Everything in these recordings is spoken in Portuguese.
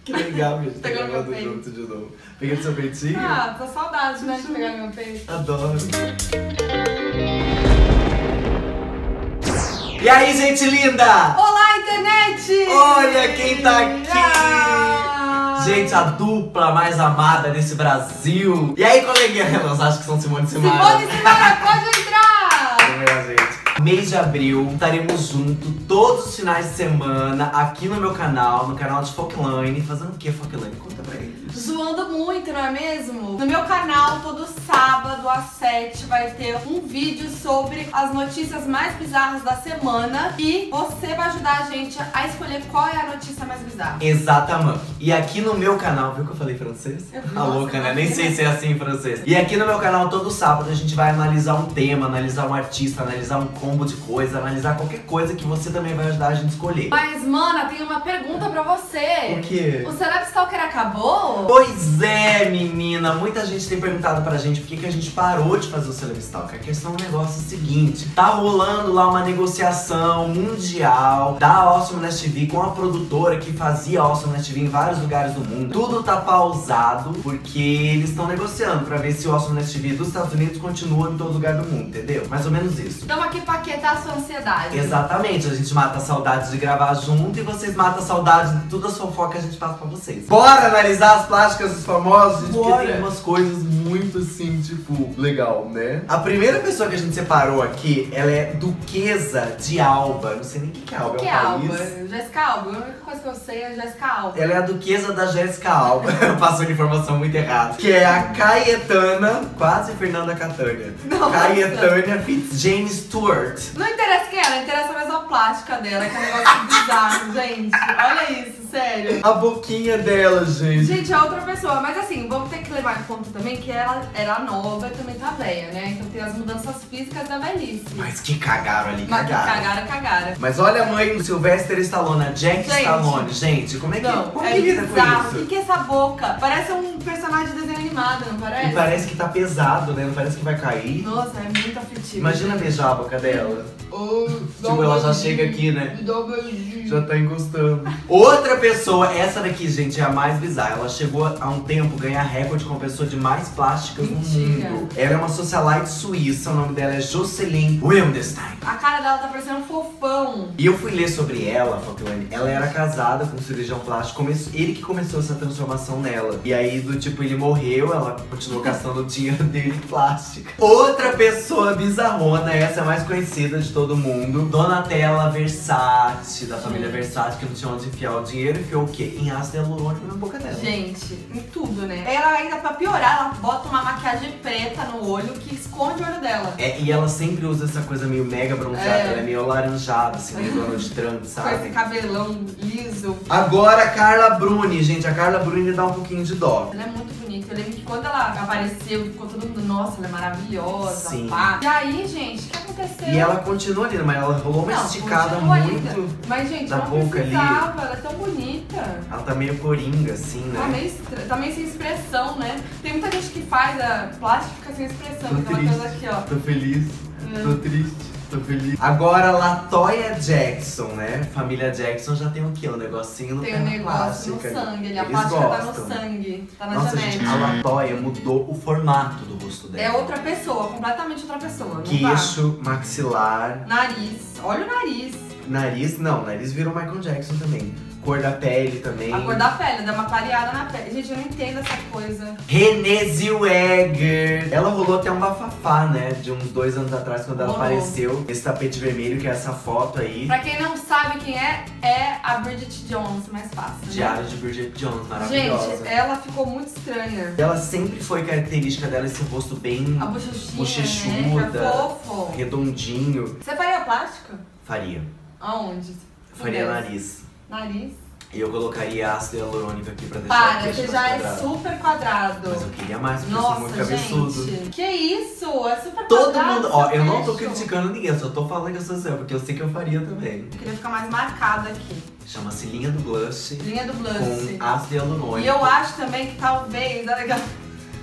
Que legal, gente. Pegou meu gravando peito. junto de novo. Peguei do seu peitinho? Ah, tô saudade, né, de pegar meu peito. Adoro. E aí, gente linda? Olá, internet! Olha quem tá aqui! Ah! Gente, a dupla mais amada desse Brasil. E aí, coleguinha? Elas acham que são Simone e Simara. Simone e Simara, pode entrar! Não é, gente. Mês de abril, estaremos juntos todos os finais de semana aqui no meu canal, no canal de Folkline. Fazendo o que, Folkline? Conta pra eles. Zoando muito, não é mesmo? No meu canal, todo sábado às 7 vai ter um vídeo sobre as notícias mais bizarras da semana. E você vai ajudar a gente a escolher qual é a notícia mais bizarra. Exatamente. E aqui no meu canal, viu que eu falei francês? Tá louca, né? Nem sei se é assim em francês. E aqui no meu canal, todo sábado, a gente vai analisar um tema, analisar um artista, analisar um combo de coisa, analisar qualquer coisa que você também vai ajudar a gente a escolher. Mas, mana, tem uma pergunta pra você. O quê? O Celeb Stalker acabou? Pois é, menina. Muita gente tem perguntado pra gente por que a gente parou de fazer o Celeb Stalker. A questão do negócio é o seguinte. Tá rolando lá uma negociação mundial da Awesomeness TV com a produtora que fazia Awesomeness TV em vários lugares do mundo. Tudo tá pausado porque eles estão negociando pra ver se o Awesomeness TV dos Estados Unidos continua em todo lugar do mundo, entendeu? Mais ou menos isso. Estamos aqui pra aquietar a sua ansiedade. Exatamente, a gente mata a saudade de gravar junto e vocês matam a saudade de toda a fofoca que a gente passa pra vocês. Bora analisar as plásticas dos famosos, gente, porque Bora. tem umas coisas muito assim, tipo, legal, né? A primeira pessoa que a gente separou aqui, ela é Duquesa de Alba. Não sei nem o que é Alba, O que é é um Alba? país. Jéssica Alba. A única coisa que eu sei é Jéssica Alba. Ela é a Duquesa da Jéssica Alba. Passou a informação muito errada. Que é a Caetana, quase Fernanda Catânia. Nossa. Caetana Fitzjames Stewart. Não interessa quem é, ela interessa mais a plástica dela, que é um negócio bizarro, gente. Olha isso, sério. A boquinha dela, gente. Gente, é outra pessoa, mas assim, vamos ter que levar em conta também que ela era nova e também tá velha, né? Então tem as mudanças físicas da velhice. Mas que cagaram ali, Mas que cagaram. cagaram. Mas olha a mãe do Sylvester Stallone, a Jack Gente. Stallone. Gente, como é que, Não, como é que lida bizarro. com O isso? que é essa boca? Parece um personagem de desenho animado, não parece? E parece que tá pesado, né? Não parece que vai cair. Nossa, é muito afetivo. Imagina beijar a boca dela. Dá Tipo, um ela já beijinho. chega aqui, né? Me dá um beijinho. Já tá encostando. Outra pessoa, essa daqui, gente, é a mais bizarra. Ela chegou há um tempo ganhar recorde com a pessoa de mais plásticas Mentira. no mundo. Ela é uma socialite suíça, o nome dela é Jocelyn Wildenstein. A cara dela tá parecendo um fofão. E eu fui ler sobre ela, Falcone. Ela era casada com um cirurgião plástico, ele que começou essa transformação nela. E aí, do tipo, ele morreu, ela continuou gastando o dinheiro dele em plástica. Outra pessoa bizarrona, essa é a mais conhecida de todo mundo, Donatella Versace, da família Versace, que não tinha onde enfiar o dinheiro, enfiou o quê? Em ácido hialurônico na boca dela. Gente, em tudo, né? Ela ainda, pra piorar, ela bota uma maquiagem preta no olho que esconde o olho dela. É, e ela sempre usa essa coisa meio mega bronzeada, ela é meio laranjada, assim, meio Donald Trump, Com esse sabe? cabelão liso. Agora a Carla Bruni, gente, a Carla Bruni dá um pouquinho de dó. Ela é muito bonita. Eu lembro que quando ela apareceu, ficou todo mundo, nossa, ela é maravilhosa, Sim. pá. E aí, gente, o que aconteceu? E ela continua linda, mas ela rolou uma Não, esticada continua muito. linda. Mas, gente, da não boca ali. precisava, ela é tão bonita. Ela tá meio coringa, assim, Tá né? tá meio sem expressão, né? Tem muita gente que faz a plástica e fica sem expressão. Tô Aquela triste. coisa aqui, ó. Tô feliz, tô triste. Tô feliz. Agora, Latoya Jackson, né? Família Jackson já tem o quê? Um negocinho no Tem pé um na negócio no plástica. sangue, a Eles plástica tá gostam. no sangue, tá na Nossa, gente, genética. a Latoya mudou o formato do rosto É dela. outra pessoa, completamente outra pessoa. Não tá? Queixo, maxilar, Nariz, olha o nariz. nariz. Não, nariz virou Michael Jackson também. Cor da pele também. A cor da pele, dá uma clareada na pele. Gente, eu não entendo essa coisa. Renée Zellweger. Ela rolou até um bafafá, né? De uns 2 anos atrás, quando ela Rolou. apareceu nesse tapete vermelho, que é essa foto aí. Pra quem não sabe quem é a Bridget Jones, mais fácil. Né? Diário de Bridget Jones, maravilhosa. Gente, ela ficou muito estranha. Ela sempre foi característica dela, esse rosto bem A bochechinha, bochechuda, né? Que é fofo. redondinho. Você faria plástica? Faria. Aonde? Faria Deus. nariz. Nariz? E eu colocaria ácido hialurônico aqui pra deixar o Para, queixo você mais já é quadrado. super quadrado. Mas eu queria mais, porque eu sou muito Nossa, cabeçudo. gente. Que isso? É super Todo quadrado. mundo, ó, seu eu não tô queixo. criticando ninguém, eu só tô falando que eu sou seu, porque eu sei que eu faria também. Eu queria ficar mais marcada aqui. Chama-se linha do blush Linha do blush. com ácido hialurônico. E eu acho também que talvez, olha aqui,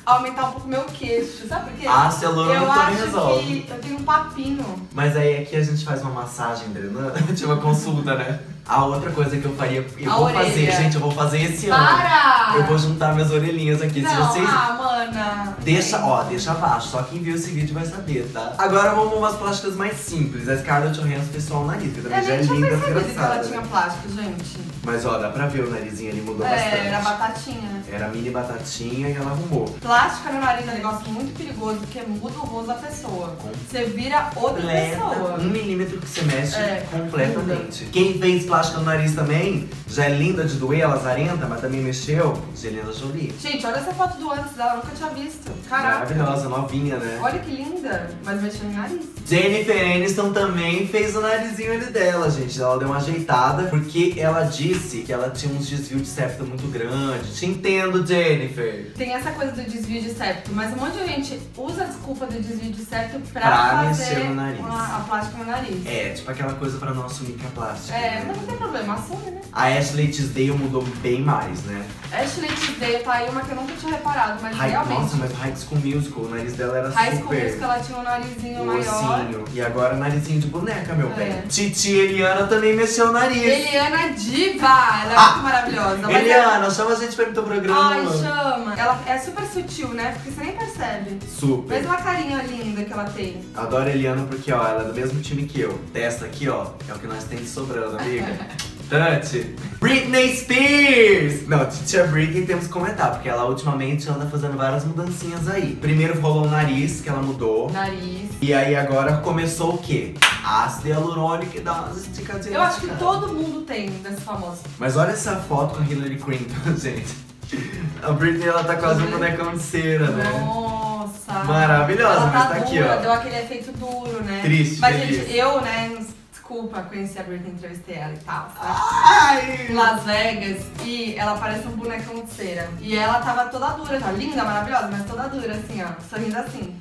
aumentar um pouco meu queixo. Sabe por quê? Ácido hialurônico também resolve. Eu acho que eu tenho um papinho. Mas aí aqui a gente faz uma massagem drenante, tipo uma consulta, né? A outra coisa que eu faria, eu A vou orelha. fazer, gente, eu vou fazer esse ano. Para! Eu vou juntar minhas orelhinhas aqui. Se Não, vocês. mana. Deixa, ó, deixa abaixo. Só quem viu esse vídeo vai saber, tá? Agora vamos umas plásticas mais simples. A Scarlett Johansson fez só o nariz, que também já é Eu nem tinha linda, percebido que ela desgraçada. tinha plástico, gente. Mas ó, dá pra ver o narizinho ali mudou bastante. Era batatinha. Era mini batatinha e ela arrumou. Plástica no nariz é um negócio muito perigoso, porque muda o rosto da pessoa. Você vira outra pessoa. 1 milímetro que você mexe É, completamente. Quem fez plástica no nariz também, já é linda de doer, ela zarenta, mas também mexeu, Angelina Jolie. Gente, olha essa foto do antes dela, eu nunca tinha visto. Caraca. Maravilhosa, novinha, né? Olha que linda, mas mexeu no nariz. Jennifer Aniston também fez o narizinho ali dela, gente. Ela deu uma ajeitada, porque ela disse que ela tinha uns desvios de septo muito grandes. Te entendo, Jennifer. Tem essa coisa do desvio de septo, mas um monte de gente usa a desculpa do desvio de septo pra Mexer fazer no nariz. a plástica no nariz. É, tipo aquela coisa pra não assumir que é plástica. É, mas não tem problema, assume, né? A Ashley Tisdale mudou bem mais, né? Ashley Tisdale tá aí uma que eu nunca tinha reparado, mas Nossa, realmente. mas High School Musical, o nariz dela era High School super Musical, ela tinha um narizinho maior. ursinho. E agora narizinho de boneca, meu É. bem. Titi Eliana também mexeu o nariz. Eliana Diva, ela é muito maravilhosa. mas Eliana, chama a gente pra ir no teu programa. Ai, chama. Ela é super sutil, né? Porque você nem percebe. Super. Mesmo a carinha linda que ela tem. Adoro a Eliana porque, ó, ela é do mesmo time que eu. Testa aqui, ó, é o que nós temos sobrando, amiga. Tante. Britney Spears! Não, Tia Britney temos que comentar, porque ela ultimamente anda fazendo várias mudancinhas aí. Primeiro rolou o nariz, que ela mudou. Nariz. E aí agora começou o quê? Ácido hialurônico e dá umas esticadinhas. Eu acho que todo mundo tem desse famoso. Mas olha essa foto com a Hillary Clinton, gente. A Britney, ela tá quase um bonecão de cera, né? Nossa. Maravilhosa, ela mas tá tá aqui, dura, ó. deu aquele efeito duro, né? Triste, Mas, feliz. gente, eu, né, desculpa, conheci a Britney, entrevistei ela e tal, sabe? Ai! Em Las Vegas, e ela parece um bonecão de cera. E ela tava toda dura, tá linda, maravilhosa, mas toda dura, assim, ó, sorrindo assim.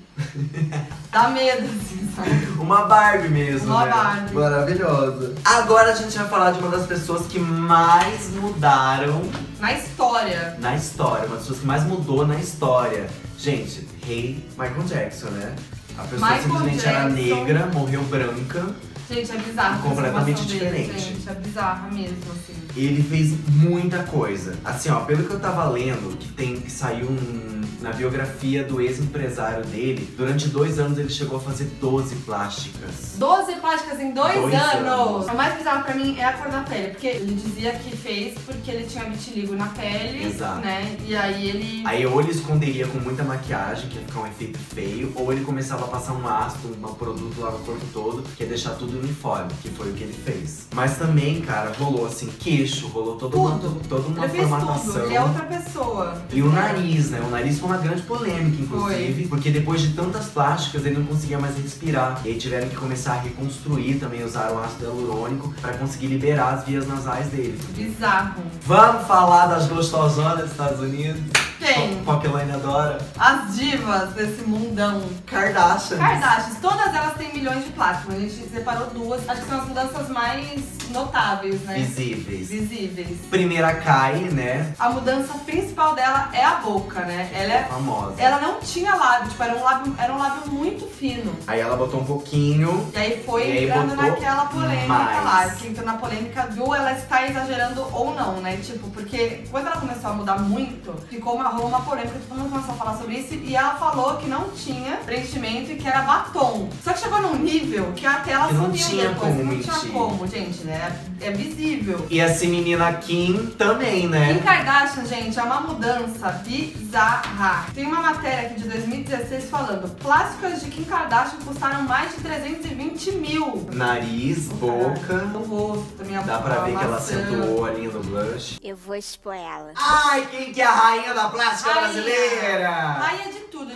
Dá medo, assim, sabe? Uma Barbie mesmo, Uma né? Barbie. Maravilhosa. Agora a gente vai falar de uma das pessoas que mais mudaram Na história. na história. Uma das pessoas que mais mudou na história. Gente, rei Michael Jackson, né? A pessoa Michael simplesmente era Jackson. negra, morreu branca. Gente, é bizarro. essa Completamente informação dele, diferente. gente, é bizarra mesmo, assim. Ele fez muita coisa. Assim, ó, pelo que eu tava lendo, que saiu na biografia do ex-empresário dele, durante 2 anos ele chegou a fazer 12 plásticas. 12 plásticas em 2 2 anos! anos. O mais bizarro pra mim é a cor da pele, porque ele dizia que fez porque ele tinha vitiligo na pele, Exato. né? E aí ele... Aí ou ele esconderia com muita maquiagem, que ia ficar um efeito feio, ou ele começava a passar um ácido, um produto lá no corpo todo, que ia deixar tudo uniforme, que foi o que ele fez. Mas também, cara, rolou assim, queixo, rolou toda uma Ele fez formatação. tudo, ele é outra pessoa. E o nariz, né? O nariz foi uma grande polêmica, inclusive, porque depois de tantas plásticas ele não conseguia mais respirar. E aí tiveram que começar a reconstruir também, usaram ácido hialurônico pra conseguir liberar as vias nasais dele. Bizarro. Vamos falar das gostosonas dos Estados Unidos? Quem? Qual que a Elaine adora? As divas desse mundão. Kardashian. Kardashians, todas elas têm milhões de plásticos. A gente separou 2. Acho que são as mudanças mais notáveis, né? Visíveis. Visíveis. Primeira Kylie, né? A mudança principal dela é a boca, né? Famosa. Ela não tinha lábio, tipo, era um lábio muito fino. Aí ela botou um pouquinho. E aí foi E aí entrando botou naquela polêmica mais. lá, que entrou na polêmica do ela está exagerando ou não, né? Tipo, porque quando ela começou a mudar muito, rolou uma polêmica, todo mundo começou a falar sobre isso, e ela falou que não tinha preenchimento e que era batom. Só que chegou num nível que até ela Que não sumiu tinha depois, como que não mentir. tinha como, gente, né? É visível. E essa menina Kim também, né? Kim Kardashian, gente, é uma mudança bizarra. Tem uma matéria aqui de 2016 falando: plásticas de Kim Kardashian custaram mais de 320 mil. Nariz, boca. No rosto também, a Dá boca, pra ver que ela maçã. acentuou a linha do blush. Eu vou expor ela. Ai, quem que é a rainha da plástica Rainha. brasileira? Rainha de tudo, gente, porque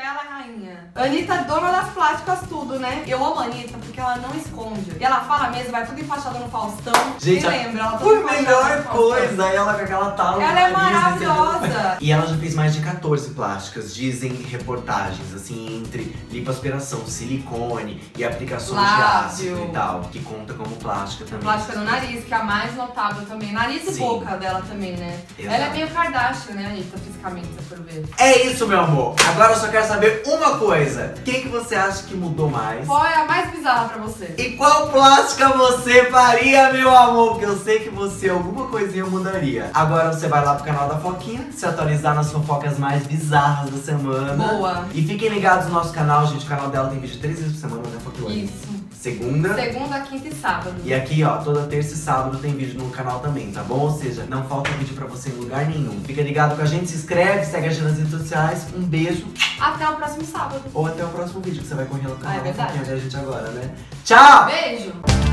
ela é rainha. Anitta, dona das plásticas, tudo, né? Eu amo a Anitta porque ela não esconde. E ela fala mesmo, vai tudo enfaixada no Faustão. Gente, lembra? Ela foi a melhor coisa, ela com aquela tala. Ela é maravilhosa. E ela já fez mais de 14 plásticas, dizem reportagens, assim, entre lipoaspiração, silicone e aplicações de ácido e tal, que conta como plástica também. Plástica no nariz, que é a mais notável também. Nariz e boca dela também, né? Exato. Ela é meio Kardashian, né, Anitta, fisicamente, se for ver. É isso, meu amor. Agora eu só quero saber uma coisa. Quem que você acha que mudou mais? Qual é a mais bizarra pra você? E qual plástica você faria, meu amor? Porque eu sei que você alguma coisinha mudaria. Agora você vai lá pro canal da Foquinha, se atualizar nas fofocas mais bizarras da semana. Boa. E fiquem ligados no nosso canal, gente. O canal dela tem vídeo 3 vezes por semana, né, Foquinha? Isso. Segunda, quinta e sábado. E aqui, ó, toda terça e sábado tem vídeo no canal também, tá bom? Ou seja, não falta vídeo pra você em lugar nenhum. Fica ligado com a gente, se inscreve, segue a gente nas redes sociais. Um beijo. Até o próximo sábado. Ou até o próximo vídeo, que você vai correr no canal é verdade. da gente agora, né? Tchau! Beijo!